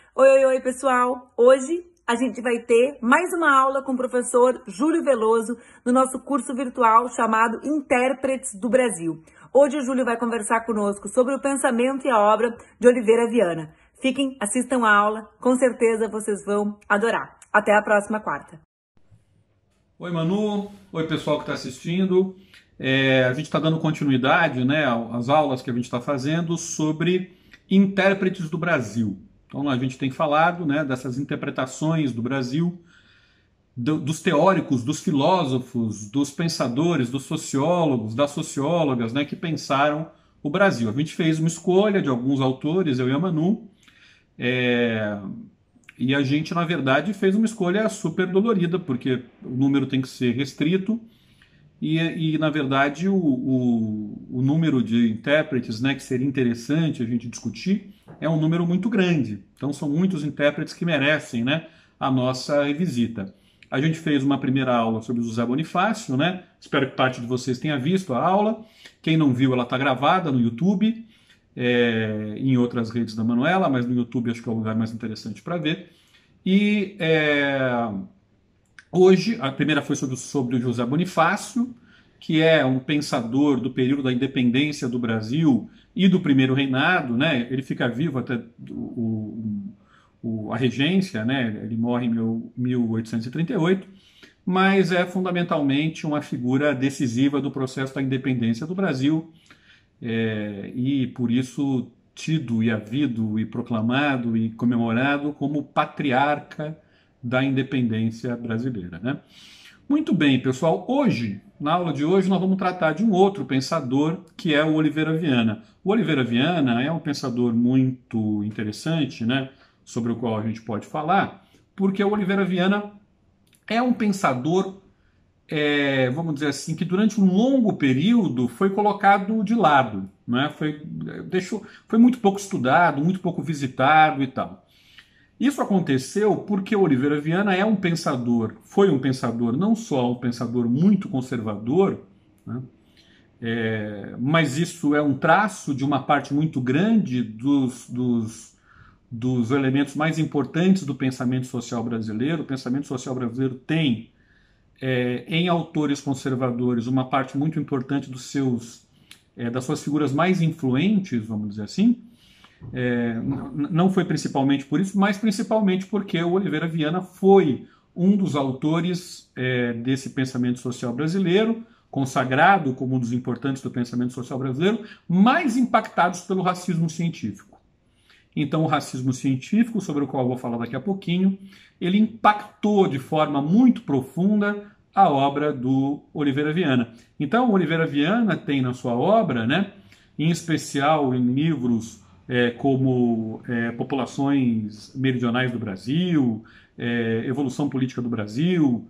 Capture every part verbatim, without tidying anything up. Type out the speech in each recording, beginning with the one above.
Oi, oi, oi, pessoal! Hoje a gente vai ter mais uma aula com o professor Júlio Veloso no nosso curso virtual chamado Intérpretes do Brasil. Hoje o Júlio vai conversar conosco sobre o pensamento e a obra de Oliveira Viana. Fiquem, assistam a aula, com certeza vocês vão adorar. Até a próxima quarta. Oi, Manu. Oi, pessoal que está assistindo. É, a gente está dando continuidade, né, às aulas que a gente está fazendo sobre intérpretes do Brasil. Então, a gente tem falado, né, dessas interpretações do Brasil, do, dos teóricos, dos filósofos, dos pensadores, dos sociólogos, das sociólogas, né, que pensaram o Brasil. A gente fez uma escolha de alguns autores, eu e a Manu, é, e a gente, na verdade, fez uma escolha super dolorida, porque o número tem que ser restrito, e, e na verdade, o, o, o número de intérpretes, né, que seria interessante a gente discutir é um número muito grande. Então, são muitos intérpretes que merecem, né, a nossa revisita. A gente fez uma primeira aula sobre José Bonifácio, né? Espero que parte de vocês tenha visto a aula. Quem não viu, ela está gravada no YouTube, é, em outras redes da Manuela, mas no YouTube acho que é o lugar mais interessante para ver. E é, hoje, a primeira foi sobre, sobre o José Bonifácio, que é um pensador do período da independência do Brasil e do primeiro reinado, né? Ele fica vivo até o, o, a regência, né? Ele morre em mil oitocentos e trinta e oito, mas é fundamentalmente uma figura decisiva do processo da independência do Brasil, é, e por isso tido e havido e proclamado e comemorado como patriarca da independência brasileira, né? Muito bem, pessoal. Hoje, na aula de hoje, nós vamos tratar de um outro pensador, que é o Oliveira Viana. O Oliveira Viana é um pensador muito interessante, né, sobre o qual a gente pode falar, porque o Oliveira Viana é um pensador, é, vamos dizer assim, que durante um longo período foi colocado de lado, né, foi, deixou, foi muito pouco estudado, muito pouco visitado e tal. Isso aconteceu porque o Oliveira Viana é um pensador, foi um pensador, não só um pensador muito conservador, né, é, mas isso é um traço de uma parte muito grande dos, dos, dos elementos mais importantes do pensamento social brasileiro. O pensamento social brasileiro tem, é, em autores conservadores, uma parte muito importante dos seus, é, das suas figuras mais influentes, vamos dizer assim. É, não foi principalmente por isso, mas principalmente porque o Oliveira Viana foi um dos autores é, desse pensamento social brasileiro, consagrado como um dos importantes do pensamento social brasileiro, mais impactados pelo racismo científico. Então, o racismo científico, sobre o qual eu vou falar daqui a pouquinho, ele impactou de forma muito profunda a obra do Oliveira Viana. Então, o Oliveira Viana tem na sua obra, né, em especial em livros É, como é, Populações Meridionais do Brasil, é, Evolução Política do Brasil,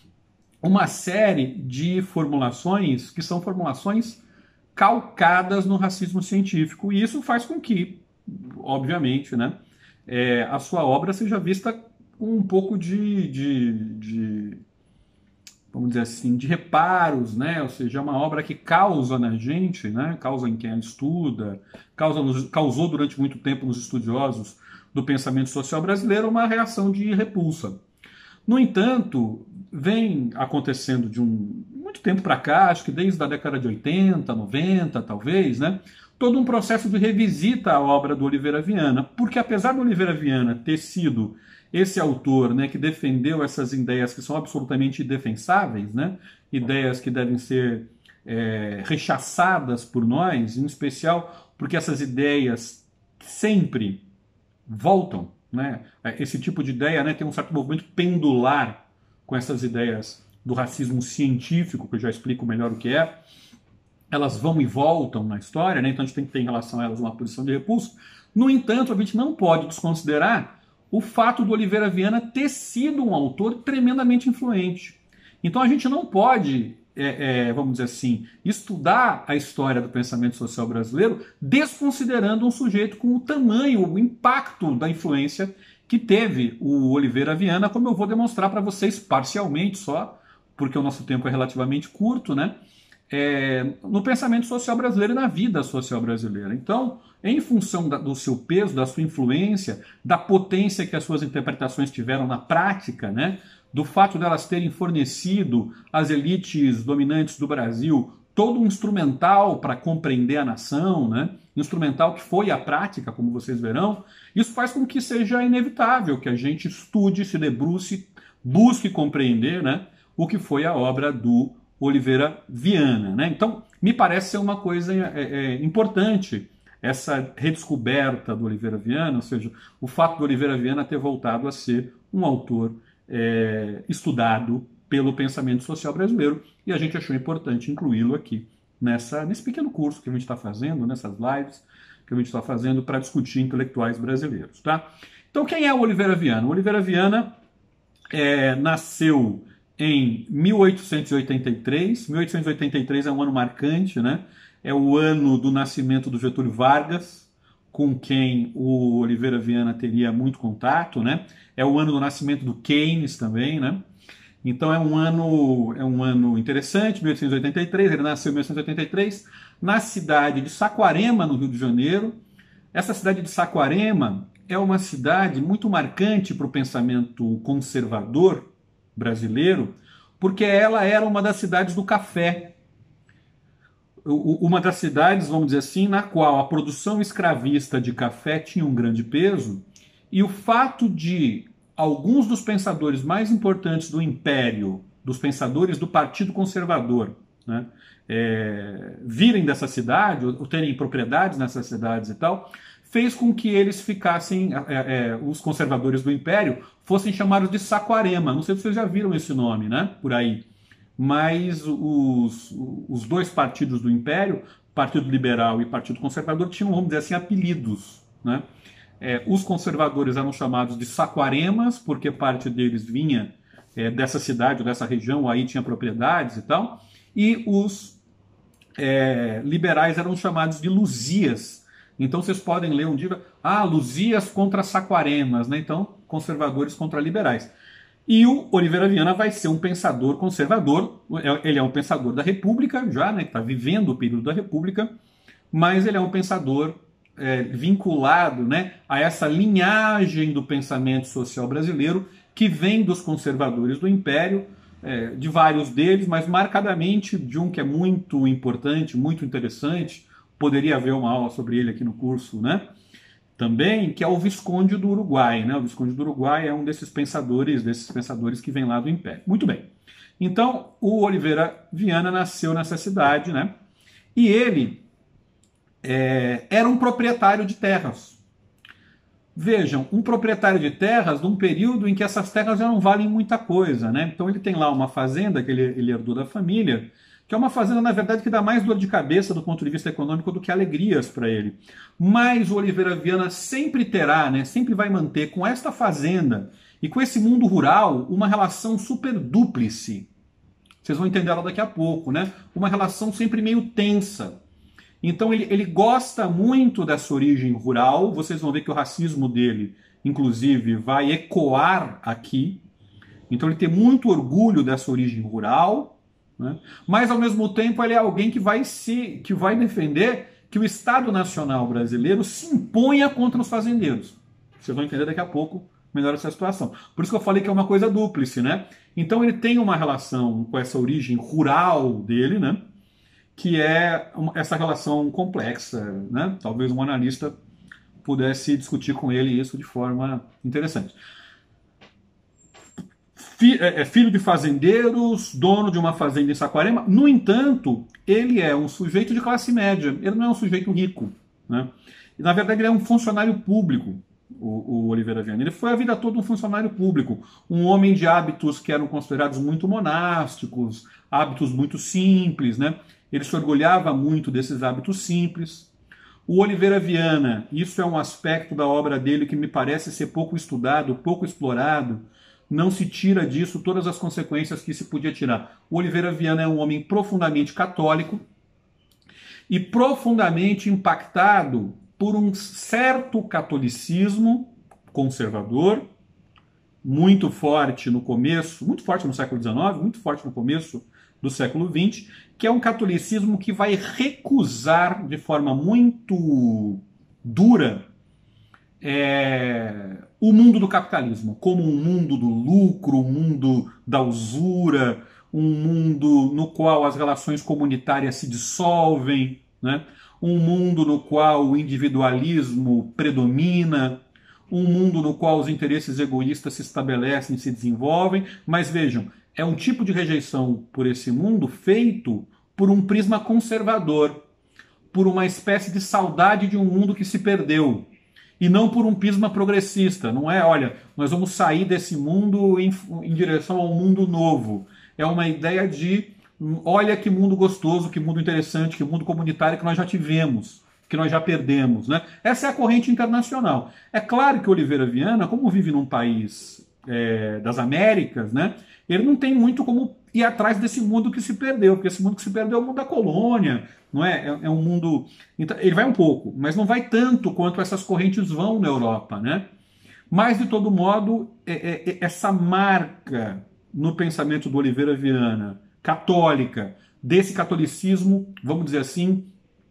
uma série de formulações que são formulações calcadas no racismo científico, e isso faz com que, obviamente, né, é, a sua obra seja vista com um pouco de, de, de vamos dizer assim, de reparos, né? Ou seja, é uma obra que causa na gente, né? Causa em quem a estuda, causa nos, causou durante muito tempo nos estudiosos do pensamento social brasileiro uma reação de repulsa. No entanto, vem acontecendo de um muito tempo para cá, acho que desde a década de oitenta, noventa, talvez, né? Todo um processo de revisita à obra do Oliveira Viana, porque apesar do Oliveira Viana ter sido esse autor, né, que defendeu essas ideias que são absolutamente indefensáveis, né, ideias que devem ser é, rechaçadas por nós, em especial porque essas ideias sempre voltam, né, esse tipo de ideia, né, tem um certo movimento pendular com essas ideias do racismo científico, que eu já explico melhor o que é. Elas vão e voltam na história, né, então a gente tem que ter em relação a elas uma posição de repulso. No entanto, a gente não pode desconsiderar o fato do Oliveira Viana ter sido um autor tremendamente influente. Então a gente não pode, é, é, vamos dizer assim, estudar a história do pensamento social brasileiro desconsiderando um sujeito com o tamanho, o impacto da influência que teve o Oliveira Viana, como eu vou demonstrar para vocês parcialmente só, porque o nosso tempo é relativamente curto, né? é, no pensamento social brasileiro e na vida social brasileira. Então, em função da, do seu peso, da sua influência, da potência que as suas interpretações tiveram na prática, né, do fato delas terem fornecido às elites dominantes do Brasil todo um instrumental para compreender a nação, né, instrumental que foi a prática, como vocês verão, isso faz com que seja inevitável que a gente estude, se debruce, busque compreender, né, o que foi a obra do Oliveira Viana, né? Então, me parece ser uma coisa é, é, importante essa redescoberta do Oliveira Viana, ou seja, o fato do Oliveira Viana ter voltado a ser um autor é, estudado pelo pensamento social brasileiro, e a gente achou importante incluí-lo aqui nessa, nesse pequeno curso que a gente está fazendo, nessas lives que a gente está fazendo para discutir intelectuais brasileiros, tá? Então, quem é o Oliveira Viana? O Oliveira Viana é, nasceu em mil oitocentos e oitenta e três. mil oitocentos e oitenta e três é um ano marcante, né? É o ano do nascimento do Getúlio Vargas, com quem o Oliveira Viana teria muito contato, né? É o ano do nascimento do Keynes também, né? Então é um ano, é um ano interessante, mil oitocentos e oitenta e três, ele nasceu em mil oitocentos e oitenta e três, na cidade de Saquarema, no Rio de Janeiro. Essa cidade de Saquarema é uma cidade muito marcante para o pensamento conservador brasileiro, porque ela era uma das cidades do café. Uma das cidades, vamos dizer assim, na qual a produção escravista de café tinha um grande peso, e o fato de alguns dos pensadores mais importantes do Império, dos pensadores do Partido Conservador, né, é, virem dessa cidade, ou terem propriedades nessas cidades e tal, fez com que eles ficassem, é, é, os conservadores do Império, fossem chamados de Saquarema. Não sei se vocês já viram esse nome, né, por aí. Mas os, os dois partidos do Império, Partido Liberal e Partido Conservador, tinham, vamos dizer assim, apelidos, né? É, os conservadores eram chamados de Saquaremas, porque parte deles vinha é, dessa cidade, dessa região, aí tinha propriedades e tal, e os é, liberais eram chamados de Luzias. Então vocês podem ler um dia, ah, Luzias contra Saquaremas, né? Então, conservadores contra liberais. E o Oliveira Viana vai ser um pensador conservador, ele é um pensador da República, já, né, está vivendo o período da República, mas ele é um pensador é, vinculado, né, a essa linhagem do pensamento social brasileiro que vem dos conservadores do Império, é, de vários deles, mas marcadamente de um que é muito importante, muito interessante, poderia haver uma aula sobre ele aqui no curso, né? Também, que é o Visconde do Uruguai, né? O Visconde do Uruguai é um desses pensadores, desses pensadores que vem lá do Império. Muito bem. Então, o Oliveira Viana nasceu nessa cidade, né? E ele é, era um proprietário de terras. Vejam, um proprietário de terras num período em que essas terras já não valem muita coisa, né? Então ele tem lá uma fazenda que ele, ele herdou da família, que é uma fazenda, na verdade, que dá mais dor de cabeça do ponto de vista econômico do que alegrias para ele. Mas o Oliveira Viana sempre terá, né, sempre vai manter com esta fazenda e com esse mundo rural uma relação super dúplice. Vocês vão entender ela daqui a pouco, né? Uma relação sempre meio tensa. Então ele, ele gosta muito dessa origem rural, vocês vão ver que o racismo dele, inclusive, vai ecoar aqui. Então ele tem muito orgulho dessa origem rural, né? Mas ao mesmo tempo ele é alguém que vai se que vai defender que o Estado Nacional brasileiro se imponha contra os fazendeiros. Vocês vão entender daqui a pouco melhor essa situação. Por isso que eu falei que é uma coisa dúplice, né? Então ele tem uma relação com essa origem rural dele, né? Que é essa relação complexa, né? Talvez um analista pudesse discutir com ele isso de forma interessante. É filho de fazendeiros, dono de uma fazenda em Saquarema. No entanto, ele é um sujeito de classe média, ele não é um sujeito rico, né? E, na verdade, ele é um funcionário público, o, o Oliveira Viana. Ele foi a vida toda um funcionário público, um homem de hábitos que eram considerados muito monásticos, hábitos muito simples, né? Ele se orgulhava muito desses hábitos simples. O Oliveira Viana, isso é um aspecto da obra dele que me parece ser pouco estudado, pouco explorado. Não se tira disso todas as consequências que se podia tirar. O Oliveira Viana é um homem profundamente católico e profundamente impactado por um certo catolicismo conservador, muito forte no começo, muito forte no século dezenove, muito forte no começo do século vinte, que é um catolicismo que vai recusar de forma muito dura é, o mundo do capitalismo, como um mundo do lucro, um mundo da usura, um mundo no qual as relações comunitárias se dissolvem, né? Um mundo no qual o individualismo predomina, um mundo no qual os interesses egoístas se estabelecem e se desenvolvem. Mas vejam, é um tipo de rejeição por esse mundo feito por um prisma conservador, por uma espécie de saudade de um mundo que se perdeu, e não por um prisma progressista. Não é, olha, nós vamos sair desse mundo em, em direção ao mundo novo. É uma ideia de, olha que mundo gostoso, que mundo interessante, que mundo comunitário que nós já tivemos, que nós já perdemos, né? Essa é a corrente internacional. É claro que Oliveira Viana, como vive num país é, das Américas, né, ele não tem muito como ir atrás desse mundo que se perdeu, porque esse mundo que se perdeu é o mundo da colônia, não é? É, é um mundo... Então, ele vai um pouco, mas não vai tanto quanto essas correntes vão na Europa, né? Mas, de todo modo, é, é, essa marca no pensamento do Oliveira Viana, católica, desse catolicismo, vamos dizer assim,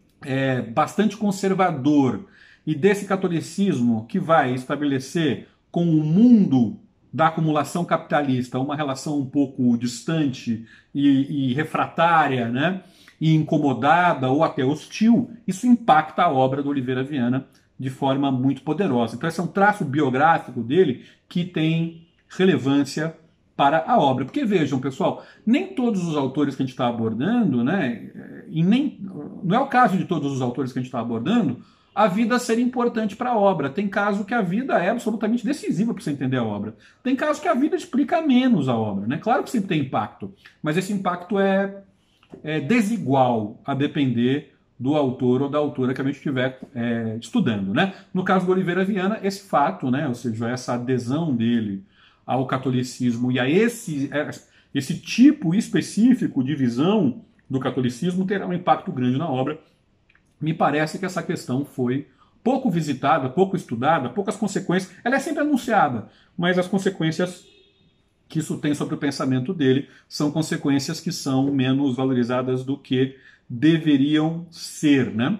é, bastante conservador, e desse catolicismo que vai estabelecer com o mundo da acumulação capitalista uma relação um pouco distante e, e refratária, né, e incomodada ou até hostil, isso impacta a obra do Oliveira Viana de forma muito poderosa. Então esse é um traço biográfico dele que tem relevância para a obra. Porque vejam, pessoal, nem todos os autores que a gente está abordando, né, e nem, não é o caso de todos os autores que a gente está abordando, a vida ser importante para a obra. Tem caso que a vida é absolutamente decisiva para você entender a obra. Tem caso que a vida explica menos a obra, né? Claro que sempre tem impacto, mas esse impacto é, é desigual a depender do autor ou da autora que a gente estiver é, estudando, né? No caso do Oliveira Viana, esse fato, né, ou seja, essa adesão dele ao catolicismo e a esse, esse tipo específico de visão do catolicismo terá um impacto grande na obra. Me parece que essa questão foi pouco visitada, pouco estudada, poucas consequências. Ela é sempre anunciada, mas as consequências que isso tem sobre o pensamento dele são consequências que são menos valorizadas do que deveriam ser, né?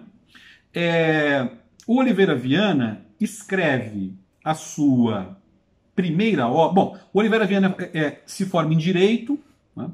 É, o Oliveira Viana escreve a sua primeira obra. Bom, o Oliveira Viana é, é, se forma em Direito, né,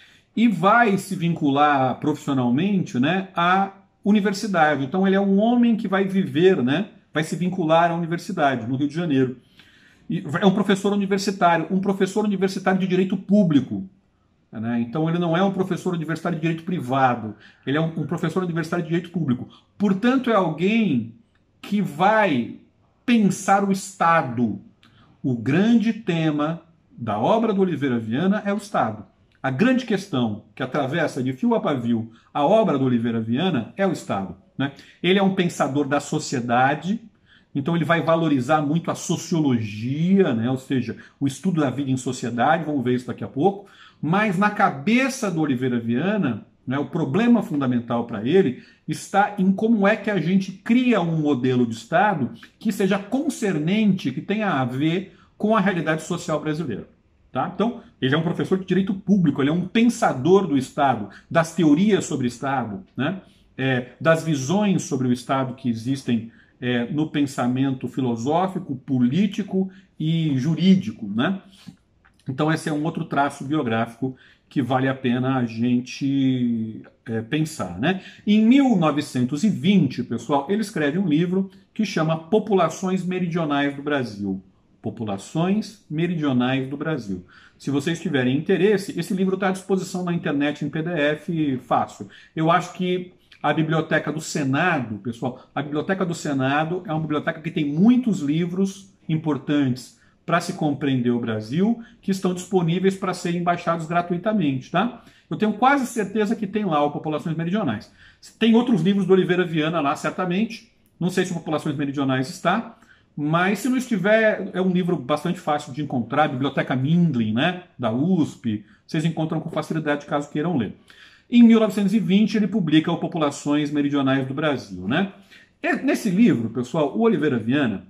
e vai se vincular profissionalmente, né, à universidade. Então ele é um homem que vai viver, né, vai se vincular à universidade, no Rio de Janeiro. E é um professor universitário, um professor universitário de direito público. Né? Então ele não é um professor universitário de direito privado, ele é um, um professor universitário de direito público. Portanto, é alguém que vai pensar o Estado. O grande tema da obra do Oliveira Viana é o Estado. A grande questão que atravessa de fio a pavio a obra do Oliveira Viana é o Estado. Né? Ele é um pensador da sociedade, então ele vai valorizar muito a sociologia, né? Ou seja, o estudo da vida em sociedade, vamos ver isso daqui a pouco, mas na cabeça do Oliveira Viana, né, o problema fundamental para ele está em como é que a gente cria um modelo de Estado que seja concernente, que tenha a ver com a realidade social brasileira. Tá? Então, ele é um professor de direito público, ele é um pensador do Estado, das teorias sobre o Estado, né? É, das visões sobre o Estado que existem é, no pensamento filosófico, político e jurídico. Né? Então, esse é um outro traço biográfico que vale a pena a gente é, pensar. Né? Em mil novecentos e vinte, pessoal, ele escreve um livro que chama Populações Meridionais do Brasil. Populações Meridionais do Brasil. Se vocês tiverem interesse, esse livro está à disposição na internet em P D F fácil. Eu acho que a Biblioteca do Senado, pessoal, a Biblioteca do Senado é uma biblioteca que tem muitos livros importantes para se compreender o Brasil, que estão disponíveis para serem baixados gratuitamente, tá? Eu tenho quase certeza que tem lá o Populações Meridionais. Tem outros livros do Oliveira Viana lá, certamente. Não sei se o Populações Meridionais está, mas se não estiver, é um livro bastante fácil de encontrar, Biblioteca Mindlin, né, da U S P, vocês encontram com facilidade caso queiram ler. Em mil novecentos e vinte ele publica o Populações Meridionais do Brasil, né? E nesse livro, pessoal, o Oliveira Viana,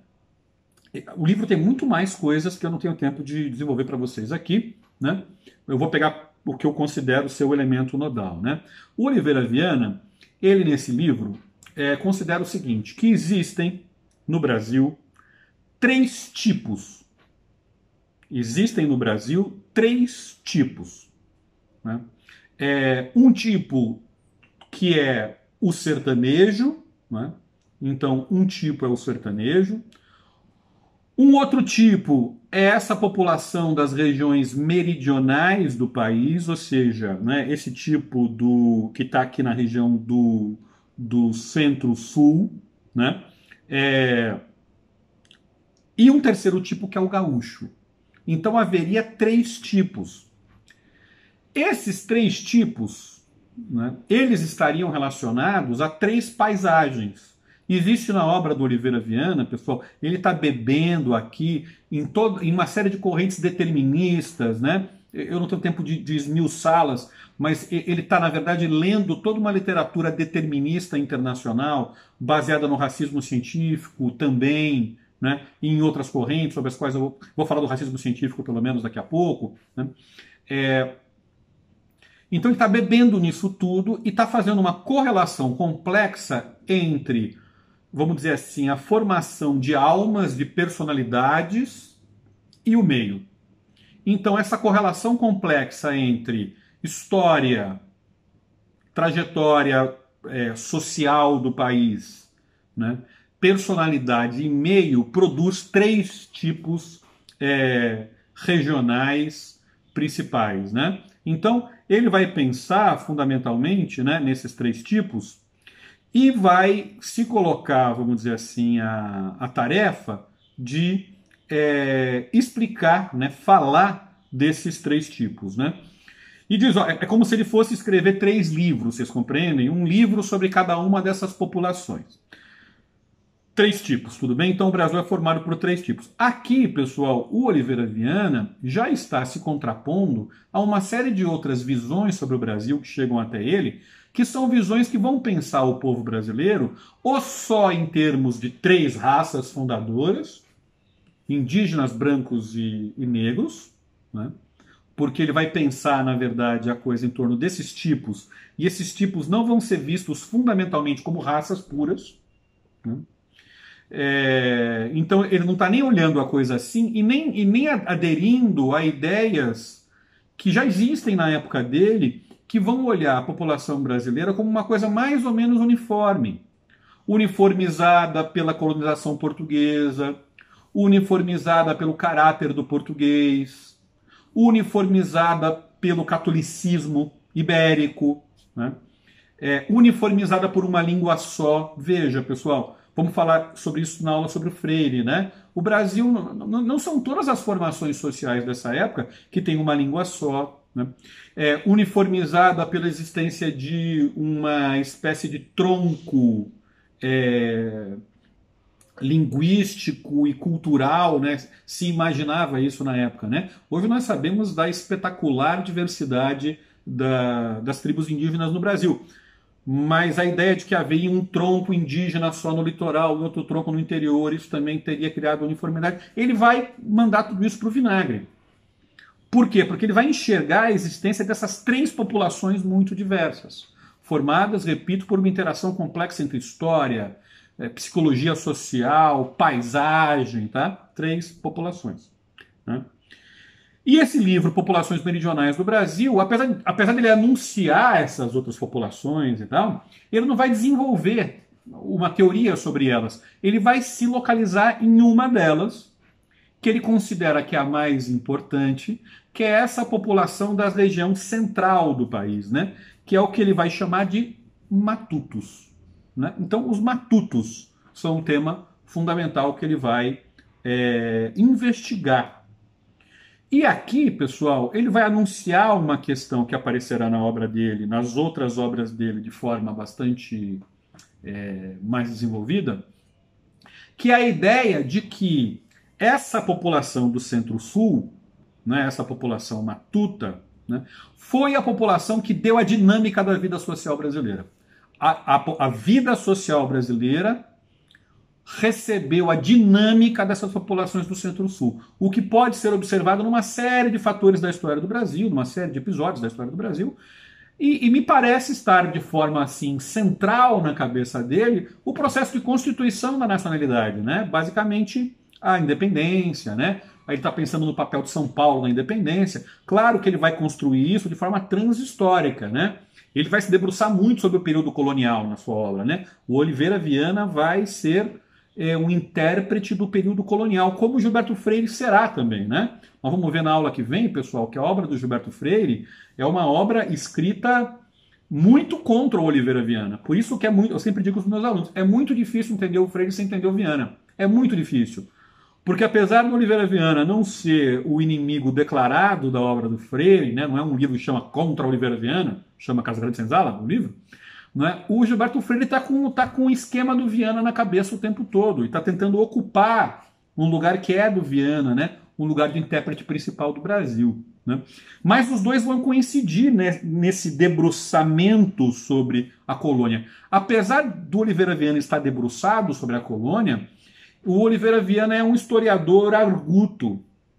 o livro tem muito mais coisas que eu não tenho tempo de desenvolver para vocês aqui, né? Eu vou pegar o que eu considero ser o elemento nodal, né? O Oliveira Viana, ele nesse livro, é, considera o seguinte, que existem no Brasil três tipos. Existem no Brasil três tipos, né? É, um tipo que é o sertanejo, né? Então, um tipo é o sertanejo. Um outro tipo é essa população das regiões meridionais do país, ou seja, né, esse tipo do que está aqui na região do, do centro-sul, né? É, e um terceiro tipo que é o gaúcho. Então haveria três tipos. Esses três tipos, né, eles estariam relacionados a três paisagens. Existe na obra do Oliveira Viana, pessoal, ele está bebendo aqui em, todo, em uma série de correntes deterministas, né? Eu não tenho tempo de, de esmiuçá-las, mas ele está, na verdade, lendo toda uma literatura determinista internacional, baseada no racismo científico também, né? E em outras correntes, sobre as quais eu vou, vou falar do racismo científico, pelo menos, daqui a pouco, né? É, então ele está bebendo nisso tudo e está fazendo uma correlação complexa entre, vamos dizer assim, a formação de almas, de personalidades e o meio. Então essa correlação complexa entre história, trajetória é, social do país, né, personalidade e meio produz três tipos é, regionais principais, né? Então ele vai pensar fundamentalmente, né, nesses três tipos e vai se colocar, vamos dizer assim, a, a tarefa de é, explicar, né, falar desses três tipos, né? E diz, ó, é como se ele fosse escrever três livros, vocês compreendem? Um livro sobre cada uma dessas populações. Três tipos, tudo bem? Então o Brasil é formado por três tipos. Aqui, pessoal, o Oliveira Viana já está se contrapondo a uma série de outras visões sobre o Brasil que chegam até ele, que são visões que vão pensar o povo brasileiro ou só em termos de três raças fundadoras, indígenas, brancos e, e negros, né? Porque ele vai pensar, na verdade, a coisa em torno desses tipos, e esses tipos não vão ser vistos fundamentalmente como raças puras, né? É, então ele não está nem olhando a coisa assim e nem, e nem aderindo a ideias que já existem na época dele, que vão olhar a população brasileira como uma coisa mais ou menos uniforme, uniformizada pela colonização portuguesa, uniformizada pelo caráter do português, uniformizada pelo catolicismo ibérico, né? É, uniformizada por uma língua só. Veja, pessoal, vamos falar sobre isso na aula sobre o Freire, né? O Brasil, não, não são todas as formações sociais dessa época que têm uma língua só, né? É, uniformizada pela existência de uma espécie de tronco é, linguístico e cultural, né? Se imaginava isso na época, né? Hoje nós sabemos da espetacular diversidade da, das tribos indígenas no Brasil. Mas a ideia de que havia um tronco indígena só no litoral e outro tronco no interior, isso também teria criado uniformidade. Ele vai mandar tudo isso para o vinagre. Por quê? Porque ele vai enxergar a existência dessas três populações muito diversas, formadas, repito, por uma interação complexa entre história, psicologia social, paisagem, tá? Três populações, né? E esse livro, Populações Meridionais do Brasil, apesar, apesar dele anunciar essas outras populações e tal, ele não vai desenvolver uma teoria sobre elas. Ele vai se localizar em uma delas, que ele considera que é a mais importante, que é essa população da região central do país, né? Que é o que ele vai chamar de matutos, né? Então, os matutos são um tema fundamental que ele vai é, investigar. E aqui, pessoal, ele vai anunciar uma questão que aparecerá na obra dele, nas outras obras dele, de forma bastante é, mais desenvolvida, que é a ideia de que essa população do Centro-Sul, né, essa população matuta, né, foi a população que deu a dinâmica da vida social brasileira. A, a, a vida social brasileira recebeu a dinâmica dessas populações do Centro-Sul, o que pode ser observado numa série de fatores da história do Brasil, numa série de episódios da história do Brasil, e, e me parece estar de forma assim central na cabeça dele o processo de constituição da nacionalidade, né? Basicamente a independência, né? Aí ele está pensando no papel de São Paulo na independência. Claro que ele vai construir isso de forma transhistórica, né? Ele vai se debruçar muito sobre o período colonial na sua obra, né? O Oliveira Viana vai ser é, um intérprete do período colonial, como o Gilberto Freire será também, né? Nós vamos ver na aula que vem, pessoal, que a obra do Gilberto Freire é uma obra escrita muito contra o Oliveira Viana. Por isso que é muito, eu sempre digo aos meus alunos, é muito difícil entender o Freire sem entender o Viana. É muito difícil. Porque apesar do Oliveira Viana não ser o inimigo declarado da obra do Freire, né, não é um livro que chama Contra Oliveira Viana, chama Casa Grande Senzala, o livro, né, o Gilberto Freire está com, tá com o esquema do Viana na cabeça o tempo todo, e está tentando ocupar um lugar que é do Viana, né, um lugar de intérprete principal do Brasil. Né? Mas os dois vão coincidir, né, nesse debruçamento sobre a colônia. Apesar do Oliveira Viana estar debruçado sobre a colônia, o Oliveira Viana é um historiador arguto.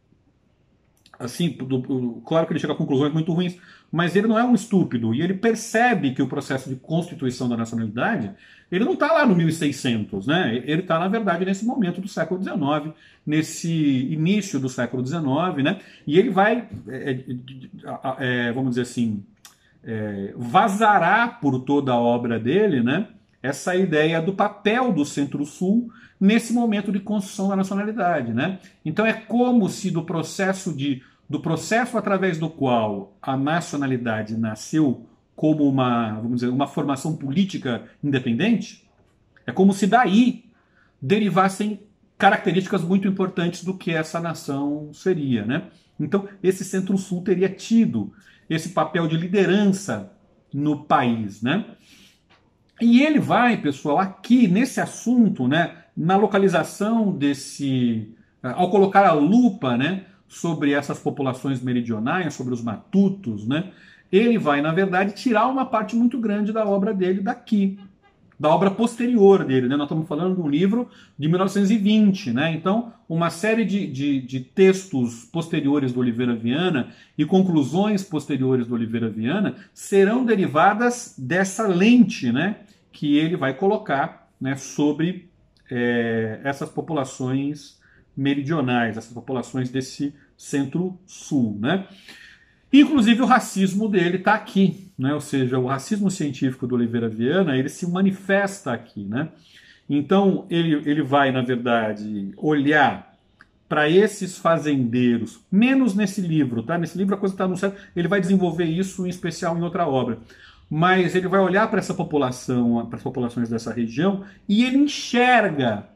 Assim, do, do, claro que ele chega a conclusões muito ruins, mas ele não é um estúpido. E ele percebe que o processo de constituição da nacionalidade, ele não está lá no mil e seiscentos, né? Ele está, na verdade, nesse momento do século dezenove, nesse início do século dezenove, né? E ele vai, é, é, vamos dizer assim, é, vazará por toda a obra dele, né? Essa ideia do papel do Centro-Sul nesse momento de construção da nacionalidade, né? Então é como se do processo de do processo através do qual a nacionalidade nasceu como uma, vamos dizer, uma formação política independente, é como se daí derivassem características muito importantes do que essa nação seria, né? Então esse Centro-Sul teria tido esse papel de liderança no país, né? E ele vai, pessoal, aqui nesse assunto, né, na localização desse, ao colocar a lupa, né, sobre essas populações meridionais, sobre os matutos, né, ele vai, na verdade, tirar uma parte muito grande da obra dele daqui, da obra posterior dele, né? Nós estamos falando de um livro de mil novecentos e vinte, né? Então, uma série de, de, de textos posteriores do Oliveira Viana e conclusões posteriores do Oliveira Viana serão derivadas dessa lente, né, que ele vai colocar, né, sobre é, essas populações meridionais, essas populações desse centro-sul, né? Inclusive o racismo dele está aqui, né? Ou seja, o racismo científico do Oliveira Viana, ele se manifesta aqui, né? Então ele, ele vai, na verdade, olhar para esses fazendeiros, menos nesse livro, tá? Nesse livro a coisa está no certo, ele vai desenvolver isso em especial em outra obra. Mas ele vai olhar para essa população, para as populações dessa região, e ele enxerga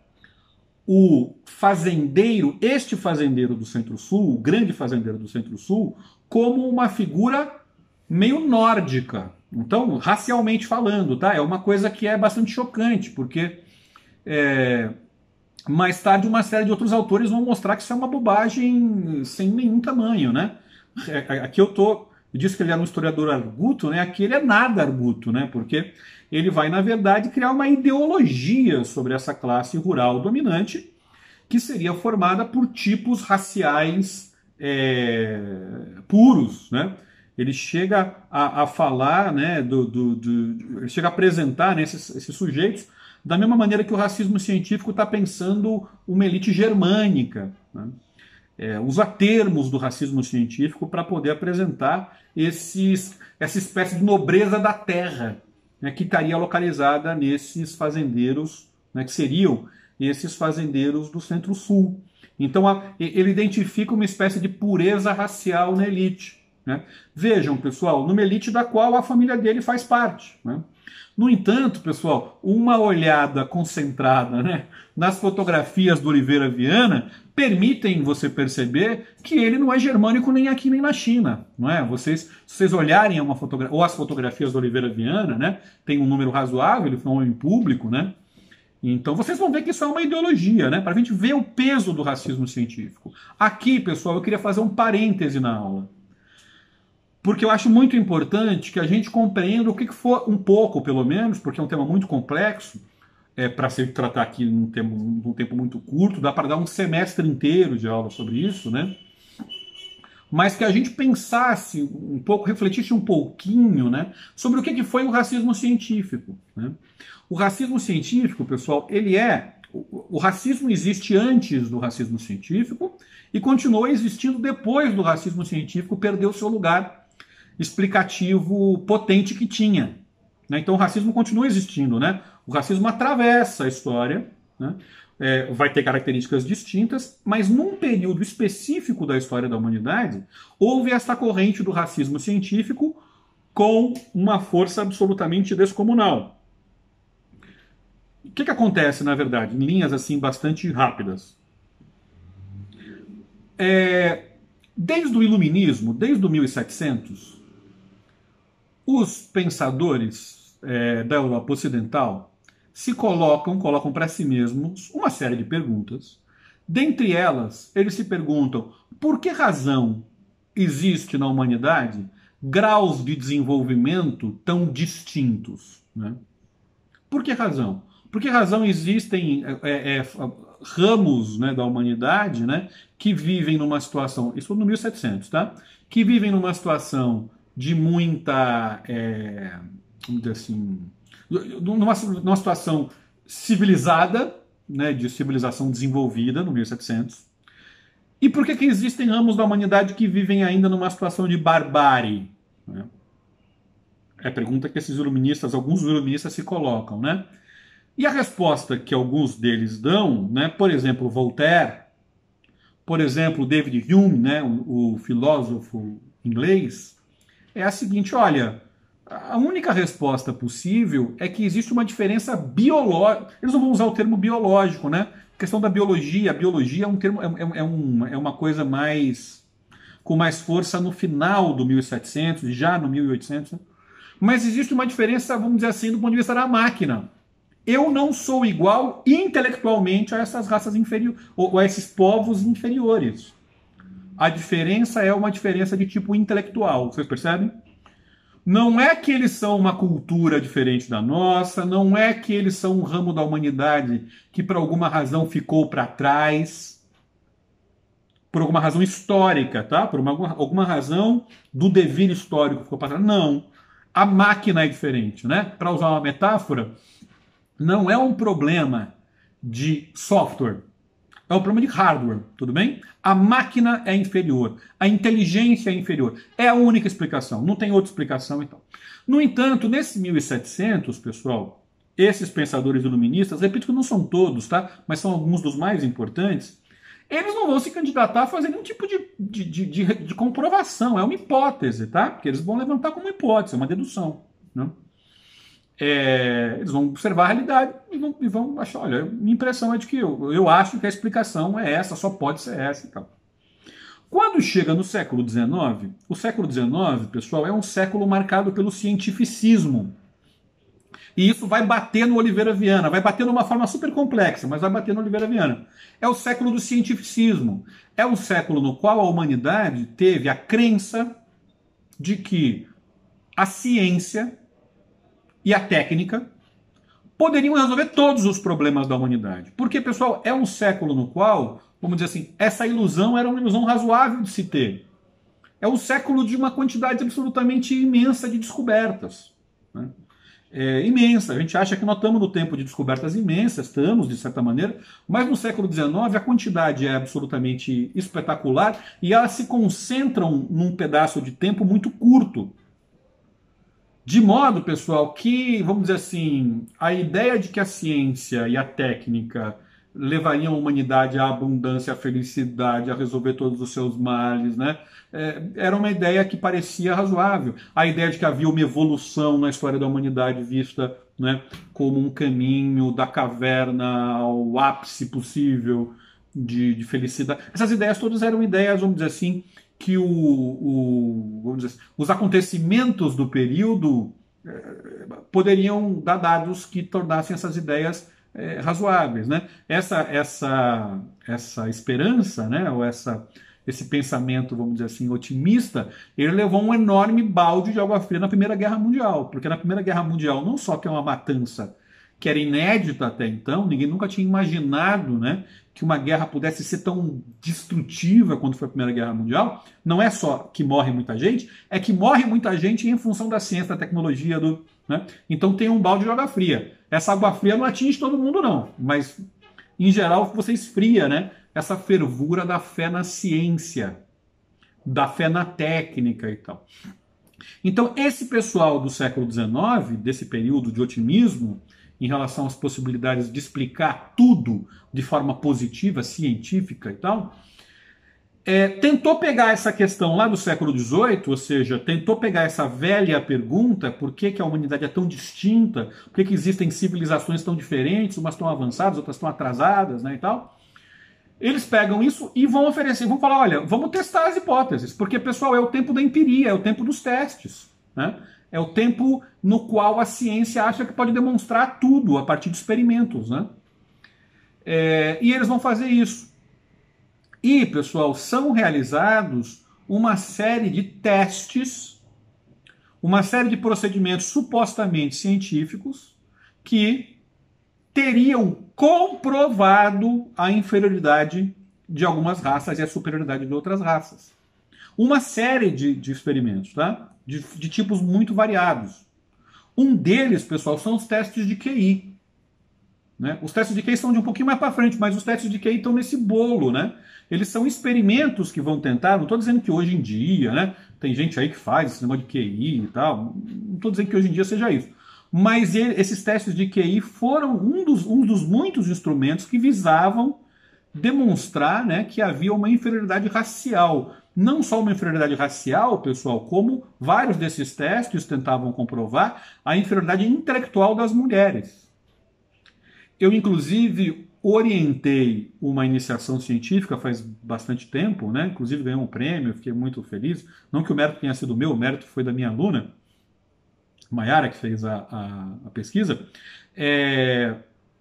o fazendeiro, este fazendeiro do Centro-Sul, o grande fazendeiro do Centro-Sul, como uma figura meio nórdica. Então, racialmente falando, tá? É uma coisa que é bastante chocante, porque é, mais tarde uma série de outros autores vão mostrar que isso é uma bobagem sem nenhum tamanho, né? Aqui eu tô, eu disse que ele era um historiador arguto, né? Aqui ele é nada arguto, né? Porque ele vai, na verdade, criar uma ideologia sobre essa classe rural dominante, que seria formada por tipos raciais é, puros, né? Ele chega a, a falar, né, do, do, do, ele chega a apresentar, né, esses, esses sujeitos da mesma maneira que o racismo científico está pensando uma elite germânica, né? É, usa termos do racismo científico para poder apresentar esses, essa espécie de nobreza da terra, né, que estaria localizada nesses fazendeiros, né, que seriam esses fazendeiros do Centro-Sul. Então a, ele identifica uma espécie de pureza racial na elite. Né? Vejam, pessoal, numa elite da qual a família dele faz parte. Né? No entanto, pessoal, uma olhada concentrada, né, nas fotografias do Oliveira Viana permitem você perceber que ele não é germânico nem aqui nem na China. Não é? Vocês, se vocês olharem uma fotogra- ou as fotografias do Oliveira Viana, né, tem um número razoável, ele foi um homem público, né? Então vocês vão ver que isso é uma ideologia, né? Para a gente ver o peso do racismo científico. Aqui, pessoal, eu queria fazer um parêntese na aula, porque eu acho muito importante que a gente compreenda o que for, um pouco, pelo menos, porque é um tema muito complexo, é, para se tratar aqui num tempo, num tempo muito curto, dá para dar um semestre inteiro de aula sobre isso, né? Mas que a gente pensasse um pouco, refletisse um pouquinho, né, sobre o que foi o racismo científico, né? O racismo científico, pessoal, ele é... O, o racismo existe antes do racismo científico e continuou existindo depois do racismo científico perder o seu lugar explicativo potente que tinha, né? Então o racismo continua existindo, né? O racismo atravessa a história, né? É, vai ter características distintas, mas num período específico da história da humanidade, houve essa corrente do racismo científico com uma força absolutamente descomunal. O que, que acontece, na verdade, em linhas assim bastante rápidas? É, desde o Iluminismo, desde o mil e setecentos, os pensadores é, da Europa Ocidental se colocam, colocam para si mesmos uma série de perguntas. Dentre elas, eles se perguntam por que razão existe na humanidade graus de desenvolvimento tão distintos, né? Por que razão? Por que razão existem é, é, ramos, né, da humanidade, né, que vivem numa situação, isso no mil e setecentos, tá? Que vivem numa situação de muita, é, vamos dizer assim, numa, numa situação civilizada, né, de civilização desenvolvida no mil e setecentos. E por que que existem ramos da humanidade que vivem ainda numa situação de barbárie, né? É a pergunta que esses iluministas, alguns iluministas se colocam, né? E a resposta que alguns deles dão, né, por exemplo, Voltaire, por exemplo, David Hume, né, o, o filósofo inglês, é a seguinte: olha, a única resposta possível é que existe uma diferença biológica. Eles não vão usar o termo biológico, né? A questão da biologia, a biologia é um termo, é, é, um, é uma coisa mais com mais força no final do mil e setecentos, já no mil e oitocentos, né? Mas existe uma diferença, vamos dizer assim, do ponto de vista da máquina. Eu não sou igual intelectualmente a essas raças inferiores, ou a esses povos inferiores. A diferença é uma diferença de tipo intelectual, vocês percebem? Não é que eles são uma cultura diferente da nossa, não é que eles são um ramo da humanidade que por alguma razão ficou para trás, por alguma razão histórica, tá? Por uma, alguma razão do devir histórico ficou para trás. Não. A máquina é diferente, né? Para usar uma metáfora, não é um problema de software, é um problema de hardware, tudo bem? A máquina é inferior, a inteligência é inferior. É a única explicação, não tem outra explicação então. No entanto, nesse mil e setecentos, pessoal, esses pensadores iluministas, repito que não são todos, tá? Mas são alguns dos mais importantes, eles não vão se candidatar a fazer nenhum tipo de, de, de, de, de comprovação, é uma hipótese, tá? Porque eles vão levantar como hipótese, é uma dedução, né? É, eles vão observar a realidade e vão, e vão achar, olha, minha impressão é de que eu, eu acho que a explicação é essa, só pode ser essa e tal. Quando chega no século dezenove, o século dezenove, pessoal, é um século marcado pelo cientificismo. E isso vai bater no Oliveira Viana, vai bater de uma forma super complexa, mas vai bater no Oliveira Viana. É o século do cientificismo. É um século no qual a humanidade teve a crença de que a ciência e a técnica poderiam resolver todos os problemas da humanidade. Porque, pessoal, é um século no qual, vamos dizer assim, essa ilusão era uma ilusão razoável de se ter. É um século de uma quantidade absolutamente imensa de descobertas, né? É imensa. A gente acha que nós estamos no tempo de descobertas imensas, estamos, de certa maneira, mas no século dezenove a quantidade é absolutamente espetacular e elas se concentram num pedaço de tempo muito curto. De modo, pessoal, que, vamos dizer assim, a ideia de que a ciência e a técnica levariam a humanidade à abundância, à felicidade, a resolver todos os seus males, né? É, era uma ideia que parecia razoável. A ideia de que havia uma evolução na história da humanidade vista, né, como um caminho da caverna ao ápice possível de, de felicidade. Essas ideias todas eram ideias, vamos dizer assim, que o, o, vamos dizer assim, os acontecimentos do período eh, poderiam dar dados que tornassem essas ideias eh, razoáveis, né? Essa, essa, essa esperança, né, ou essa, esse pensamento, vamos dizer assim, otimista, ele levou um enorme balde de água fria na Primeira Guerra Mundial, porque na Primeira Guerra Mundial não só que é uma matança que era inédita até então, ninguém nunca tinha imaginado, né, que uma guerra pudesse ser tão destrutiva quanto foi a Primeira Guerra Mundial. Não é só que morre muita gente, é que morre muita gente em função da ciência, da tecnologia, do, né? Então tem um balde de água fria. Essa água fria não atinge todo mundo não, mas em geral você esfria, né, essa fervura da fé na ciência, da fé na técnica e tal. Então esse pessoal do século dezenove, desse período de otimismo, em relação às possibilidades de explicar tudo de forma positiva, científica e tal, é, tentou pegar essa questão lá do século dezoito, ou seja, tentou pegar essa velha pergunta, por que, que a humanidade é tão distinta, por que, que existem civilizações tão diferentes, umas estão avançadas, outras estão atrasadas, né, e tal. Eles pegam isso e vão oferecer, vão falar, olha, vamos testar as hipóteses, porque, pessoal, é o tempo da empiria, é o tempo dos testes, né? É o tempo no qual a ciência acha que pode demonstrar tudo a partir de experimentos, né? É, e eles vão fazer isso. E, pessoal, são realizados uma série de testes, uma série de procedimentos supostamente científicos que teriam comprovado a inferioridade de algumas raças e a superioridade de outras raças. Uma série de, de experimentos, tá? De, de tipos muito variados. Um deles, pessoal, são os testes de Q I. Né? Os testes de Q I estão de um pouquinho mais para frente, mas os testes de Q I estão nesse bolo, né? Eles são experimentos que vão tentar, não estou dizendo que hoje em dia, né? Tem gente aí que faz esse negócio de Q I e tal, não estou dizendo que hoje em dia seja isso. Mas ele, esses testes de Q I foram um dos, um dos muitos instrumentos que visavam demonstrar, né, que havia uma inferioridade racial. Não só uma inferioridade racial, pessoal, como vários desses testes tentavam comprovar a inferioridade intelectual das mulheres. Eu, inclusive, orientei uma iniciação científica faz bastante tempo, né? Inclusive ganhei um prêmio, fiquei muito feliz. Não que o mérito tenha sido meu, o mérito foi da minha aluna, Maiara, que fez a, a, a pesquisa, é,